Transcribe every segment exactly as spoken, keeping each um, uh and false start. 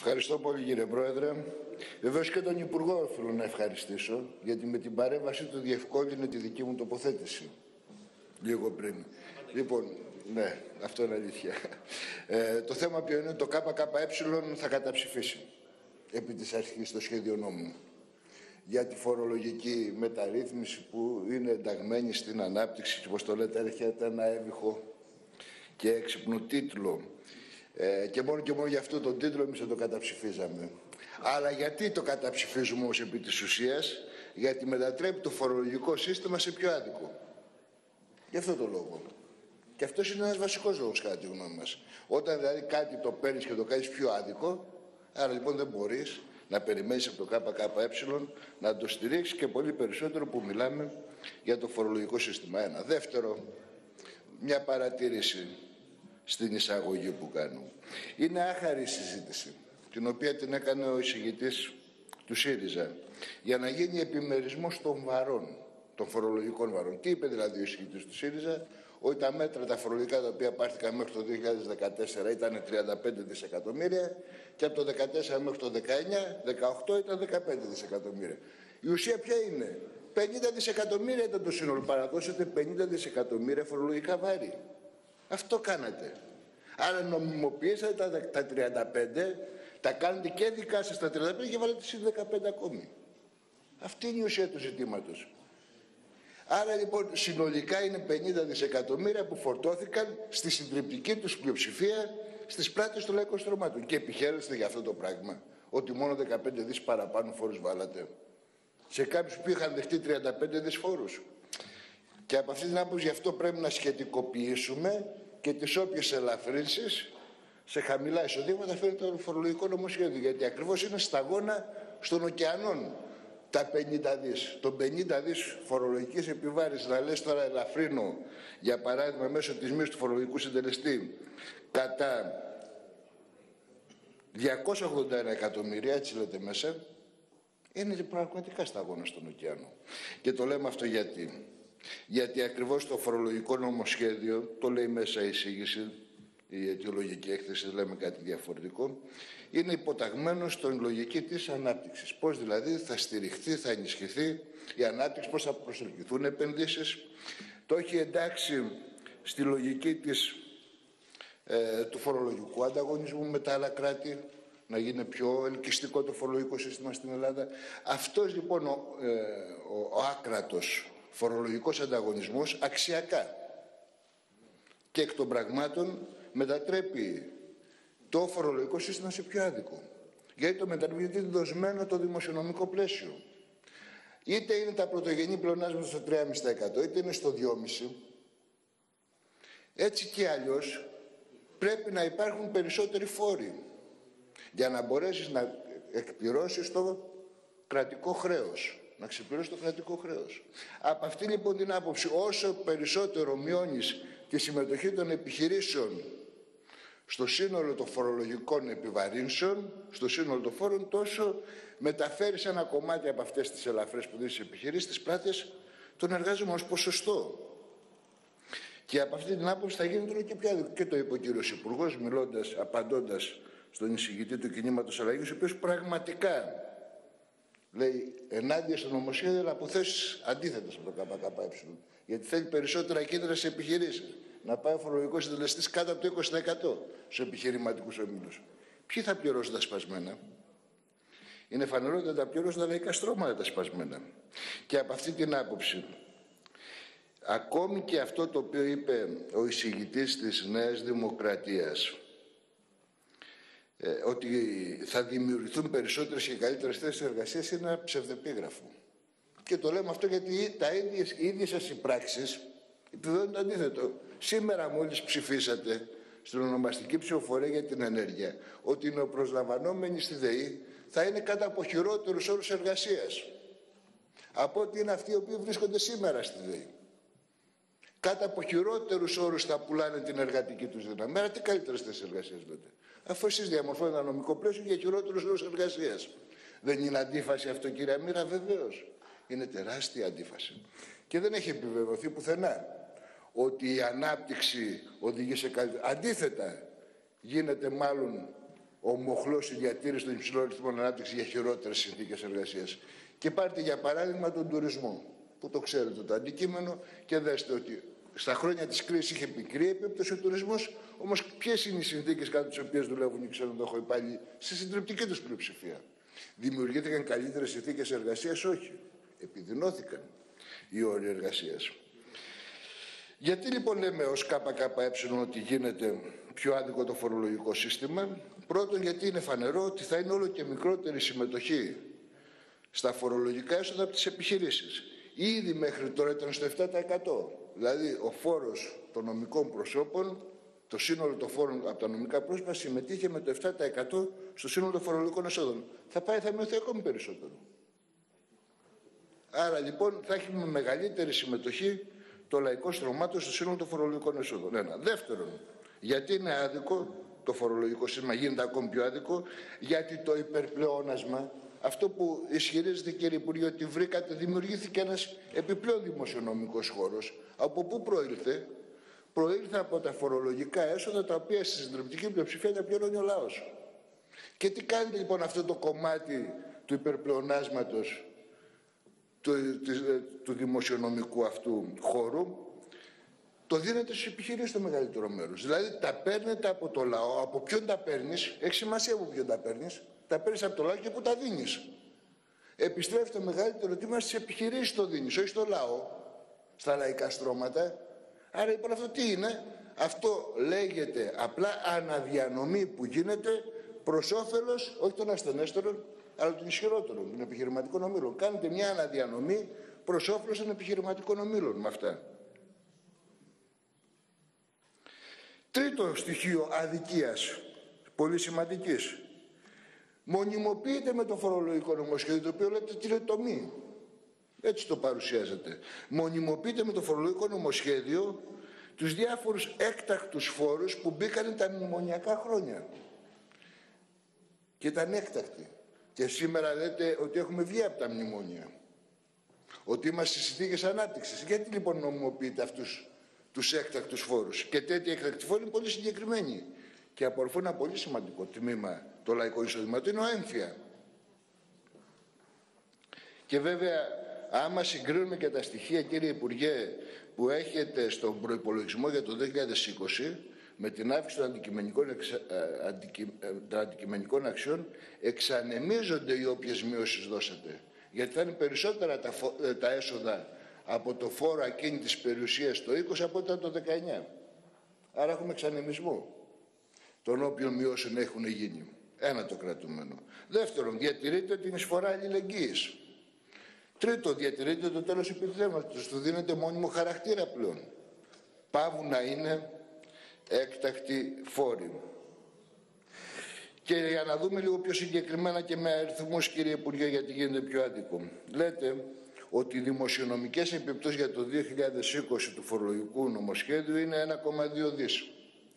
Ευχαριστώ πολύ, κύριε Πρόεδρε. Βεβαίως και τον Υπουργό θέλω να ευχαριστήσω, γιατί με την παρέμβαση του διευκόλυνε τη δική μου τοποθέτηση λίγο πριν. Λοιπόν, ναι, αυτό είναι αλήθεια. Ε, το θέμα ποιο είναι, το ΚΚΕ θα καταψηφίσει επί της αρχής το σχέδιο νόμου για τη φορολογική μεταρρύθμιση που είναι ενταγμένη στην ανάπτυξη και, όπως το λέτε, έρχεται ένα έβυχο και έξυπνο τίτλο. Ε, και μόνο και μόνο για αυτό τον τίτλο εμείς θα το καταψηφίζαμε. Αλλά γιατί το καταψηφίζουμε όμως επί της ουσίας? Γιατί μετατρέπει το φορολογικό σύστημα σε πιο άδικο. Γι' αυτό το λόγο. Και αυτός είναι ένας βασικός λόγος κατά τη γνώμη μας. Όταν δηλαδή κάτι το παίρνεις και το κάνεις πιο άδικο, άρα λοιπόν δεν μπορείς να περιμένεις από το ΚΚΕ να το στηρίξεις, και πολύ περισσότερο που μιλάμε για το φορολογικό σύστημα. Ένα. Δεύτερο, μια παρατήρηση στην εισαγωγή που κάνω. Είναι άχαρη η συζήτηση, την οποία την έκανε ο εισηγητής του ΣΥΡΙΖΑ, για να γίνει επιμερισμός των βαρών, των φορολογικών βαρών. Τι είπε δηλαδή ο εισηγητής του ΣΥΡΙΖΑ? Ότι τα μέτρα τα φορολογικά τα οποία πάρθηκαν μέχρι το δύο χιλιάδες δεκατέσσερα ήταν τριάντα πέντε δισεκατομμύρια και από το δύο χιλιάδες δεκατέσσερα μέχρι το δύο χιλιάδες δεκαεννιά δεκαοκτώ ήταν δεκαπέντε δισεκατομμύρια. Η ουσία ποια είναι? πενήντα δισεκατομμύρια ήταν το σύνολο. Παραδώσετε πενήντα δισεκατομμύρια φορολογικά βάρη. Αυτό κάνατε. Άρα νομιμοποιήσατε τα, τα τριάντα πέντε, τα κάνετε και δικά σας τα τριάντα πέντε και βάλετε εσείς δεκαπέντε ακόμη. Αυτή είναι η ουσία του ζητήματος. Άρα λοιπόν συνολικά είναι πενήντα δισεκατομμύρια που φορτώθηκαν στη συντριπτική τους πλειοψηφία στις πράττες των λαϊκών στρωμάτων. Και επιχαίρεστε για αυτό το πράγμα, ότι μόνο δεκαπέντε δις παραπάνω φόρους βάλατε σε κάποιους που είχαν δεχτεί τριάντα πέντε δις φόρους. Και από αυτή την άποψη γι' αυτό πρέπει να σχετικοποιήσουμε και τις όποιες ελαφρύνσεις σε χαμηλά εισοδήματα φέρει το φορολογικό νομοσχέδιο. Γιατί ακριβώς είναι σταγόνα στον ωκεανών τα πενήντα δις. Το πενήντα δις φορολογικής επιβάρησης, να λες τώρα ελαφρύνω, για παράδειγμα μέσω της μείωσης του φορολογικού συντελεστή κατά διακόσια ογδόντα ένα εκατομμύρια, έτσι λέτε μέσα, είναι πραγματικά σταγόνα στον ωκεανό. Και το λέμε αυτό γιατί. Γιατί ακριβώς το φορολογικό νομοσχέδιο, το λέει μέσα η εισήγηση, η αιτιολογική έκθεση, λέμε κάτι διαφορετικό, είναι υποταγμένο στην λογική της ανάπτυξης. Πώς δηλαδή θα στηριχθεί, θα ενισχυθεί η ανάπτυξη, πώς θα προσελκυθούν επενδύσεις. Το έχει εντάξει στη λογική της, ε, του φορολογικού ανταγωνισμού με τα άλλα κράτη, να γίνει πιο ελκυστικό το φορολογικό σύστημα στην Ελλάδα. Αυτός λοιπόν ο, ε, ο, ο άκρατος φορολογικός ανταγωνισμός αξιακά και εκ των πραγμάτων μετατρέπει το φορολογικό σύστημα σε πιο άδικο. Γιατί το μετατρέπει δοσμένο το δημοσιονομικό πλαίσιο. Είτε είναι τα πρωτογενή πλεονάσματα στο τρία κόμμα πέντε τοις εκατό, είτε είναι στο δύο κόμμα πέντε τοις εκατό. Έτσι και αλλιώς πρέπει να υπάρχουν περισσότεροι φόροι για να μπορέσεις να εκπληρώσεις το κρατικό χρέος. Να ξεπληρώσει το κρατικό χρέος. Από αυτή λοιπόν την άποψη, όσο περισσότερο μειώνεις τη συμμετοχή των επιχειρήσεων στο σύνολο των φορολογικών επιβαρύνσεων, στο σύνολο των φόρων, τόσο μεταφέρεις ένα κομμάτι από αυτές τις ελαφρές που δίνεις στις επιχειρήσεις, τις πράττες των εργαζομένων ως ποσοστό. Και από αυτή την άποψη θα γίνει τώρα και πιο άδικο. Και το είπε ο κύριος Υπουργός, μιλώντας, απαντώντας στον εισηγητή του Κινήματος Αλλαγής, ο οποίος πραγματικά λέει ενάντια στο νομοσχέδιο, αλλά από θέσεις αντίθετες από το ΚΚΕ. Γιατί θέλει περισσότερα κίνητρα σε επιχειρήσεις. Να πάει ο φορολογικός συντελεστής κάτω από το είκοσι τοις εκατό στους επιχειρηματικούς ομίλους. Ποιοι θα πληρώσουν τα σπασμένα? Είναι φανερό ότι θα τα πληρώσουν τα λαϊκά στρώματα τα σπασμένα. Και από αυτή την άποψη, ακόμη και αυτό το οποίο είπε ο εισηγητής της Νέας Δημοκρατίας, Ε, ότι θα δημιουργηθούν περισσότερες και καλύτερες θέσεις εργασίας, είναι ένα ψευδεπίγραφο. Και το λέμε αυτό γιατί τα ίδιες, οι ίδιες σας οι πράξεις επιβεβαιώνουν το αντίθετο. Σήμερα μόλις ψηφίσατε στην ονομαστική ψηφοφορία για την ενέργεια ότι οι νεοπροσλαμβανόμενοι στη ΔΕΗ θα είναι κατά από χειρότερους όρους εργασίας από ότι είναι αυτοί οι οποίοι βρίσκονται σήμερα στη ΔΕΗ. Κάτω από χειρότερους όρους θα πουλάνε την εργατική τους δύναμη. Άρα τι καλύτερες θέσεις εργασίας λέτε? Αφού εσείς διαμορφώνετε ένα νομικό πλαίσιο για χειρότερους όρους εργασίας. Δεν είναι αντίφαση αυτό, κύριε Μοίρα? Βεβαίως. Είναι τεράστια αντίφαση. Και δεν έχει επιβεβαιωθεί πουθενά ότι η ανάπτυξη οδηγεί σε καλύτερη. Αντίθετα, γίνεται μάλλον ο μοχλός στη διατήρηση των υψηλών ρυθμών ανάπτυξης για χειρότερες συνθήκες εργασίας. Και πάρτε για παράδειγμα τον τουρισμό, που το ξέρετε το αντικείμενο, και δέστε ότι στα χρόνια της κρίσης είχε πικρή επίπτωση ο τουρισμός, όμως ποιες είναι οι συνθήκες κάτω τις οποίες δουλεύουν οι ξενοδοχοί υπάλληλοι στη συντριπτική τους πλειοψηφία? Δημιουργήθηκαν καλύτερες συνθήκες εργασίας? Όχι. Επιδεινώθηκαν οι όροι εργασίας. Γιατί λοιπόν λέμε ως ΚΚΕ ότι γίνεται πιο άδικο το φορολογικό σύστημα? Πρώτον, γιατί είναι φανερό ότι θα είναι όλο και μικρότερη συμμετοχή στα φορολογικά έσοδα από τις επιχειρήσεις. Ήδη μέχρι τώρα ήταν στο επτά τοις εκατό. Δηλαδή ο φόρος των νομικών προσώπων, το σύνολο των φόρων από τα νομικά πρόσωπα συμμετείχε με το επτά τοις εκατό στο σύνολο των φορολογικών εσόδων. Θα πάει, θα μειωθεί ακόμη περισσότερο. Άρα λοιπόν θα έχει με μεγαλύτερη συμμετοχή το λαϊκό στρωμάτο στο σύνολο των φορολογικών εσόδων. Ένα. Δεύτερον, γιατί είναι άδικο το φορολογικό σύστημα, γίνεται ακόμη πιο άδικο? Γιατί το υπερπλεόνασμα, αυτό που ισχυρίζεται, κύριε Υπουργέ, ότι βρήκατε, δημιουργήθηκε ένας επιπλέον δημοσιονομικός χώρος. Από πού προήλθε? Προήλθε από τα φορολογικά έσοδα, τα οποία στη συντριπτική πλειοψηφία τα πληρώνει ο λαός. Και τι κάνετε λοιπόν αυτό το κομμάτι του υπερπλεονάσματος του, του δημοσιονομικού αυτού χώρου? Το δίνετε στις επιχειρήσεις το μεγαλύτερο μέρος. Δηλαδή τα παίρνετε από το λαό. Από ποιον τα παίρνεις? Έχει σημασία από ποιον τα παίρνεις. Τα παίρνεις από το λαό και που τα δίνεις. Επιστρέφει το μεγαλύτερο τίμημα στις επιχειρήσεις το δίνεις, όχι στο λαό, στα λαϊκά στρώματα. Άρα λοιπόν αυτό τι είναι? Αυτό λέγεται απλά αναδιανομή που γίνεται προς όφελος όχι των ασθενέστερων, αλλά των ισχυρότερων, των επιχειρηματικών ομίλων. Κάνετε μια αναδιανομή προς όφελος των επιχειρηματικών ομίλων με αυτά. Τρίτο στοιχείο αδικίας, πολύ σημαντικής. Μονιμοποιείται με το φορολογικό νομοσχέδιο, το οποίο λέτε τριετομή. Έτσι το παρουσιάζεται. Μονιμοποιείται με το φορολογικό νομοσχέδιο τους διάφορους έκτακτους φόρους που μπήκαν τα μνημονιακά χρόνια. Και ήταν έκτακτοι. Και σήμερα λέτε ότι έχουμε βγει από τα μνημόνια. Ότι είμαστε στις συνθήκες ανάπτυξης. Γιατί λοιπόν νομιμοποιείτε αυτούς τους έκτακτους φόρους? Και τέτοιοι έκτακτοι φόροι είναι πολύ συγκεκριμένοι. Και απορροφούν ένα πολύ σημαντικό τμήμα το λαϊκό εισοδήματο, είναι ο έμφυα. Και βέβαια, άμα συγκρίνουμε και τα στοιχεία, κύριε Υπουργέ, που έχετε στον προϋπολογισμό για το δύο χιλιάδες είκοσι, με την αύξηση των αντικειμενικών, εξα... αντικει... των αντικειμενικών αξιών, εξανεμίζονται οι όποιες μειώσεις δώσατε. Γιατί θα είναι περισσότερα τα, φο... τα έσοδα από το φόρο ακίνητης περιουσίας το είκοσι από όταν το δεκαεννιά. Άρα έχουμε εξανεμισμό των όποιων μειώσεων έχουν γίνει. Ένα το κρατούμενο. Δεύτερον, διατηρείτε την εισφορά αλληλεγγύης. Τρίτον, διατηρείτε το τέλος επιτρέπματος. Του δίνεται μόνιμο χαρακτήρα πλέον. Πάβουν να είναι έκτακτοι φόροι. Και για να δούμε λίγο πιο συγκεκριμένα και με αριθμούς, κύριε Υπουργέ, γιατί γίνεται πιο άδικο. Λέτε ότι οι δημοσιονομικές επιπτώσεις για το δύο χιλιάδες είκοσι του φορολογικού νομοσχέδιου είναι ένα κόμμα δύο δις.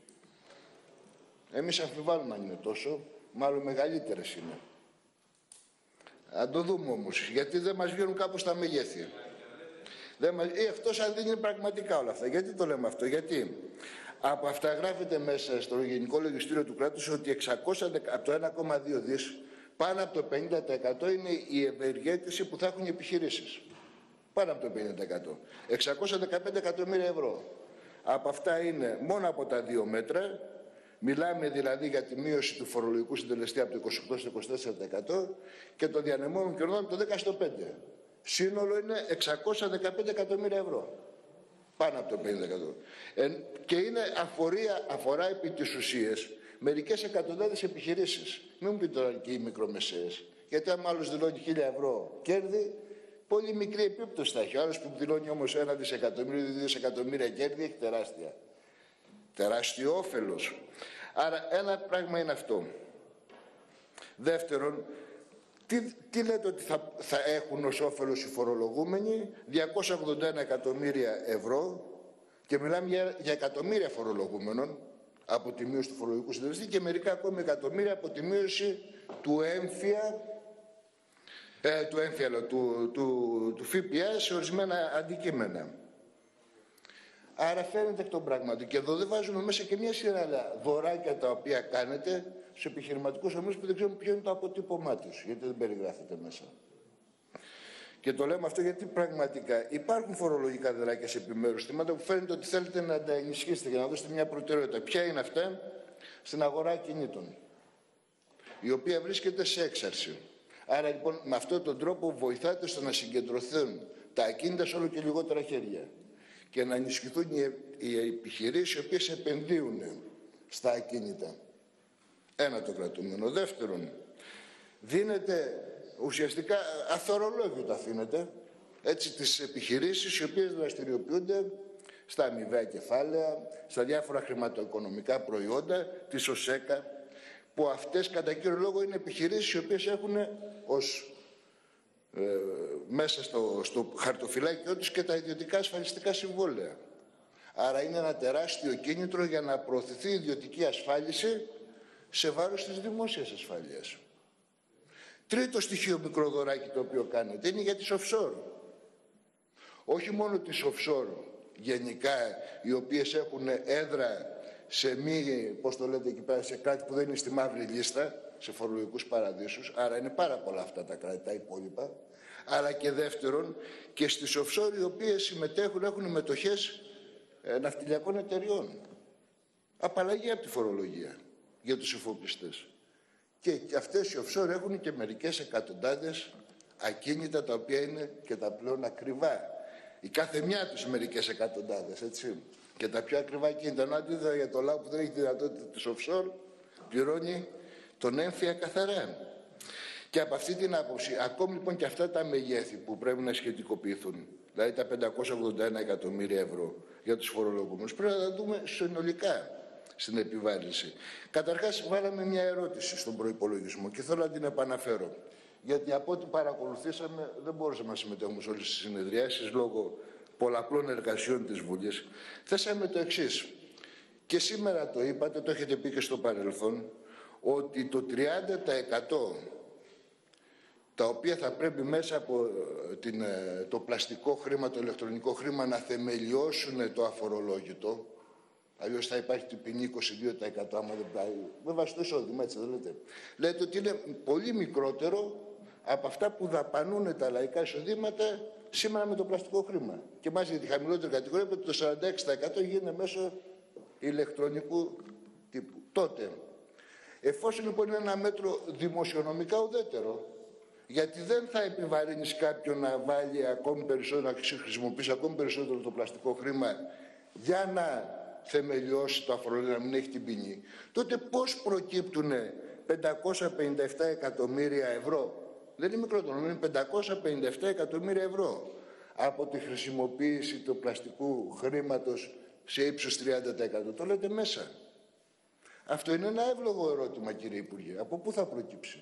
Εμείς αμφιβάλλουμε αν είναι τόσο, μάλλον μεγαλύτερες είναι. Αν το δούμε όμως, γιατί δεν μας βγαίνουν κάπως τα μεγέθη. Δεν μας... Ή εκτός αν δεν είναι πραγματικά όλα αυτά. Γιατί το λέμε αυτό? Γιατί από αυτά γράφεται μέσα στο Γενικό Λογιστήριο του κράτους ότι εξακόσια, από το ένα κόμμα δύο δις, πάνω από το πενήντα τοις εκατό είναι η ευεργέτηση που θα έχουν οι επιχειρήσεις. Πάνω από το πενήντα τοις εκατό. εξακόσια δεκαπέντε εκατομμύρια ευρώ. Από αυτά είναι μόνο από τα δύο μέτρα. Μιλάμε δηλαδή για τη μείωση του φορολογικού συντελεστή από το είκοσι οκτώ στο είκοσι τέσσερα τοις εκατό και το διανεμόμενο κερδών από το δέκα στο πέντε τοις εκατό. Σύνολο είναι εξακόσια δεκαπέντε εκατομμύρια ευρώ. Πάνω από το πενήντα τοις εκατό. Ε, και είναι αφορία, αφορά επί τις ουσίες μερικές εκατοντάδες επιχειρήσεις. Μην μου πείτε τώρα και οι μικρομεσαίες. Γιατί αν άλλος δηλώνει χίλια ευρώ κέρδη, πολύ μικρή επίπτωση θα έχει. Ο άλλος που δηλώνει όμως ένα δισεκατομμύριο, δύο δισεκατομμύρια κέρδη έχει τεράστια. Τεράστιο όφελος. Άρα ένα πράγμα είναι αυτό. Δεύτερον, τι, τι λέτε ότι θα, θα έχουν ως όφελος οι φορολογούμενοι? διακόσια ογδόντα ένα εκατομμύρια ευρώ, και μιλάμε για, για εκατομμύρια φορολογούμενων από τη μείωση του φορολογικού συντελεστή και μερικά ακόμη εκατομμύρια από τη μείωση του έμφυα, ε, του, έμφυα, του, του, του ΦΠΑ σε ορισμένα αντικείμενα. Άρα φαίνεται εκ των πραγμάτων. Και εδώ δεν βάζουμε μέσα και μια σειρά άλλα δωράκια τα οποία κάνετε στους επιχειρηματικούς ομίλους που δεν ξέρουν ποιο είναι το αποτύπωμά τους, γιατί δεν περιγράφεται μέσα. Και το λέμε αυτό γιατί πραγματικά υπάρχουν φορολογικά δράκια σε επιμέρους θύματα που φαίνεται ότι θέλετε να τα ενισχύσετε για να δώσετε μια προτεραιότητα. Ποια είναι αυτά? Στην αγορά κινήτων, η οποία βρίσκεται σε έξαρση. Άρα λοιπόν με αυτόν τον τρόπο βοηθάτε στο να συγκεντρωθούν τα ακίνητα σε όλο και λιγότερα χέρια και να ενισχυθούν οι επιχειρήσεις οι οποίες επενδύουν στα ακίνητα. Ένα το κρατούμενο. Δεύτερον, δίνεται ουσιαστικά αθωρολόγιο αφήνεται έτσι τις επιχειρήσεις οι οποίες δραστηριοποιούνται στα αμοιβαία κεφάλαια, στα διάφορα χρηματοοικονομικά προϊόντα, της ΟΣΕΚΑ, που αυτές κατά κύριο λόγο είναι επιχειρήσεις οι οποίες έχουν ως ε, μέσα στο, στο χαρτοφυλάκιό τους και τα ιδιωτικά ασφαλιστικά συμβόλαια. Άρα είναι ένα τεράστιο κίνητρο για να προωθηθεί η ιδιωτική ασφάλιση σε βάρος της δημόσιας ασφάλειας. Τρίτο στοιχείο μικροδωράκι το οποίο κάνετε είναι για τις offshore. Όχι μόνο τις offshore γενικά, οι οποίες έχουν έδρα σε μη, πώς το λέτε εκεί πέρα, σε κράτη που δεν είναι στη μαύρη λίστα, σε φορολογικούς παραδείσους, άρα είναι πάρα πολλά αυτά τα κράτη, τα υπόλοιπα, αλλά και δεύτερον και στις offshore οι οποίες συμμετέχουν, έχουν μετοχές ε, ναυτιλιακών εταιριών. Απαλλαγή από τη φορολογία για τους εφοπλιστές. Και αυτές οι offshore έχουν και μερικές εκατοντάδες ακίνητα τα οποία είναι και τα πλέον ακριβά. Η κάθε μια τους μερικές εκατοντάδες, έτσι. Και τα πιο ακριβά ακίνητα, ενώ αντίθετα για το λαό που δεν έχει τη δυνατότητα της offshore, πληρώνει τον έμφυα καθαρά. Και από αυτή την άποψη, ακόμη λοιπόν και αυτά τα μεγέθη που πρέπει να σχετικοποιηθούν, δηλαδή τα πεντακόσια ογδόντα ένα εκατομμύρια ευρώ για τους φορολογούμενους, πρέπει να τα δούμε συνολικά στην επιβάρυνση. Καταρχάς, βάλαμε μια ερώτηση στον προϋπολογισμό και θέλω να την επαναφέρω. Γιατί από ό,τι παρακολουθήσαμε, δεν μπορούσαμε να συμμετέχουμε σε όλες τις συνεδριάσεις λόγω πολλαπλών εργασιών της Βουλής. Θέσαμε το εξής. Και σήμερα το είπατε, το έχετε πει και στο παρελθόν, ότι το τριάντα τοις εκατό τα οποία θα πρέπει μέσα από την, το πλαστικό χρήμα, το ηλεκτρονικό χρήμα να θεμελιώσουν το αφορολόγητο, αλλιώς θα υπάρχει την ποινή είκοσι δύο τοις εκατό άμα δεν πάει, με βάση το εισόδημα, έτσι δεν λέτε. Λέτε ότι είναι πολύ μικρότερο από αυτά που δαπανούν τα λαϊκά εισοδήματα σήμερα με το πλαστικό χρήμα. Και μάλιστα για τη χαμηλότερη κατηγορία που το σαράντα έξι τοις εκατό γίνεται μέσω ηλεκτρονικού τύπου. Τότε, εφόσον λοιπόν είναι ένα μέτρο δημοσιονομικά ουδέτερο, γιατί δεν θα επιβαρύνεις κάποιον να βάλει ακόμη περισσότερο, να χρησιμοποιήσει ακόμη περισσότερο το πλαστικό χρήμα για να θεμελιώσει το αφορολόγιο, να μην έχει την ποινή, τότε πώς προκύπτουν πεντακόσια πενήντα επτά εκατομμύρια ευρώ, δεν είναι μικρότερο, είναι πεντακόσια πενήντα επτά εκατομμύρια ευρώ από τη χρησιμοποίηση του πλαστικού χρήματος σε ύψος τριάντα τοις εκατό. Το λέτε μέσα. Αυτό είναι ένα εύλογο ερώτημα, κύριε Υπουργέ. Από πού θα προκύψει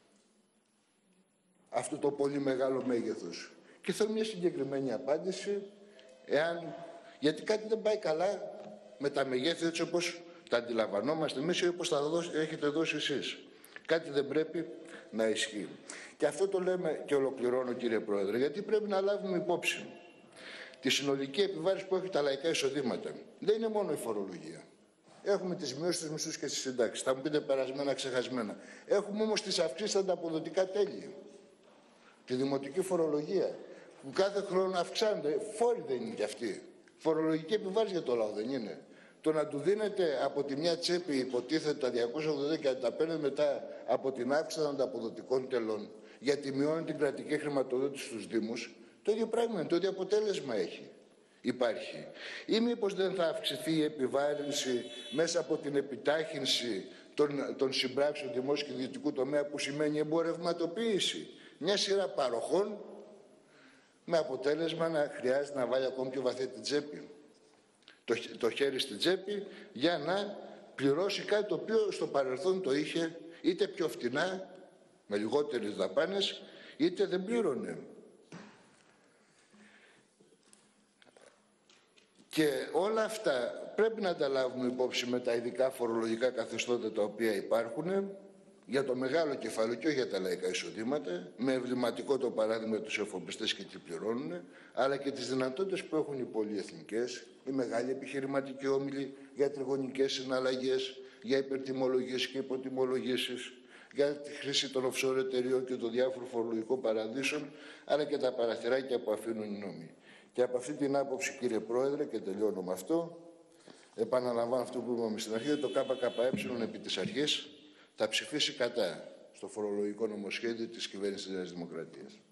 αυτό το πολύ μεγάλο μέγεθος? Και θέλω μια συγκεκριμένη απάντηση, εάν, γιατί κάτι δεν πάει καλά με τα μεγέθη έτσι όπως τα αντιλαμβανόμαστε εμείς ή όπως τα δώσει, έχετε δώσει εσείς. Κάτι δεν πρέπει να ισχύει. Και αυτό το λέμε και ολοκληρώνω, κύριε Πρόεδρε, γιατί πρέπει να λάβουμε υπόψη τη συνολική επιβάρηση που έχει τα λαϊκά εισοδήματα. Δεν είναι μόνο η φορολογία. Έχουμε τις μειώσεις στους μισθούς και τις συντάξεις. Θα μου πείτε περασμένα, ξεχασμένα. Έχουμε όμως τις αυξήσεις στα ανταποδοτικά τέλη. Τη δημοτική φορολογία. Που κάθε χρόνο αυξάνονται. Φόροι δεν είναι κι αυτοί. Φορολογική επιβάρηση για το λαό δεν είναι. Το να του δίνετε από τη μια τσέπη υποτίθεται τα διακόσια ογδόντα και τα παίρνετε μετά από την αύξηση των ανταποδοτικών τελών, γιατί μειώνει την κρατική χρηματοδότηση στους Δήμους, το ίδιο πράγμα είναι, το ίδιο αποτέλεσμα έχει. Υπάρχει. Ή μήπως δεν θα αυξηθεί η επιβάρυνση μέσα από την επιτάχυνση των, των συμπράξεων δημόσιου και ιδιωτικού τομέα, που σημαίνει εμπορευματοποίηση μια σειρά παροχών, με αποτέλεσμα να χρειάζεται να βάλει ακόμη πιο βαθιά την τσέπη, το, το χέρι στην τσέπη, για να πληρώσει κάτι το οποίο στο παρελθόν το είχε είτε πιο φτηνά, με λιγότερες δαπάνες, είτε δεν πλήρωνε. Και όλα αυτά πρέπει να τα λάβουμε υπόψη με τα ειδικά φορολογικά καθεστώτα τα οποία υπάρχουν για το μεγάλο κεφάλαιο και όχι για τα λαϊκά εισοδήματα, με εμβληματικό το παράδειγμα τους εφοπλιστές και τι πληρώνουν, αλλά και τις δυνατότητες που έχουν οι πολυεθνικές, οι μεγάλοι επιχειρηματικοί όμιλοι για τριγωνικές συναλλαγές, για υπερτιμολογίες και υποτιμολογήσεις, για τη χρήση των offshore εταιριών και των διάφορων φορολογικών παραδείσων, αλλά και τα παραθυράκια που αφήνουν οι νόμοι. Και από αυτή την άποψη, κύριε Πρόεδρε, και τελειώνω με αυτό, επαναλαμβάνω αυτό που είπαμε στην αρχή, το ΚΚΕ επί της αρχής θα ψηφίσει κατά στο φορολογικό νομοσχέδιο της κυβέρνησης της Νέας Δημοκρατίας.